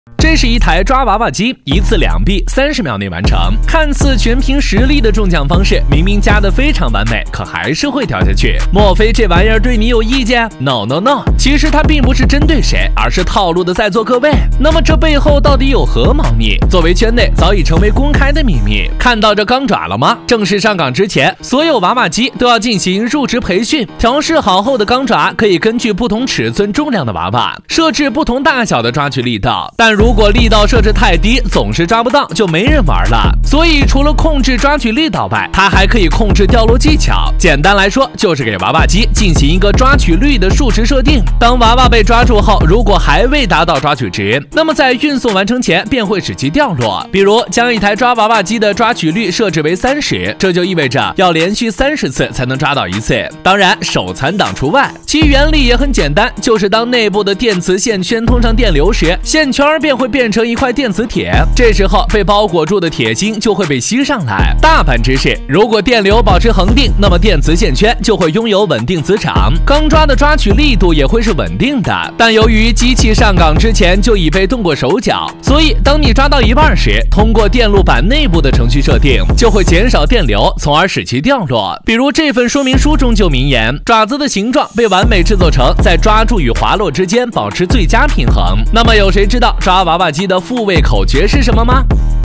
这是一台抓娃娃机，一次2臂，30秒内完成。看似全凭实力的中奖方式，明明加得非常完美，可还是会掉下去。莫非这玩意儿对你有意见 ？No， 其实它并不是针对谁，而是套路的在做各位。那么这背后到底有何猫腻？作为圈内早已成为公开的秘密。看到这钢爪了吗？正式上岗之前，所有娃娃机都要进行入职培训，调试好后的钢爪可以根据不同尺寸、重量的娃娃，设置不同大小的抓取力道。但如果力道设置太低，总是抓不到，就没人玩了。所以除了控制抓取力道外，它还可以控制掉落技巧。简单来说，就是给娃娃机进行一个抓取率的数值设定。当娃娃被抓住后，如果还未达到抓取值，那么在运送完成前便会使其掉落。比如将一台抓娃娃机的抓取率设置为30，这就意味着要连续30次才能抓到一次，当然手残党除外。其原理也很简单，就是当内部的电磁线圈通上电流时，线圈便会变成一块电磁铁，这时候被包裹住的铁芯就会被吸上来。大盘知识，如果电流保持恒定，那么电磁线圈就会拥有稳定磁场，钢抓的抓取力度也会是稳定的。但由于机器上岗之前就已被动过手脚，所以当你抓到一半时，通过电路板内部的程序设定，就会减少电流，从而使其掉落。比如这份说明书中就明言，爪子的形状被完美制作成在抓住与滑落之间保持最佳平衡。那么有谁知道抓娃娃机的复位口诀是什么吗？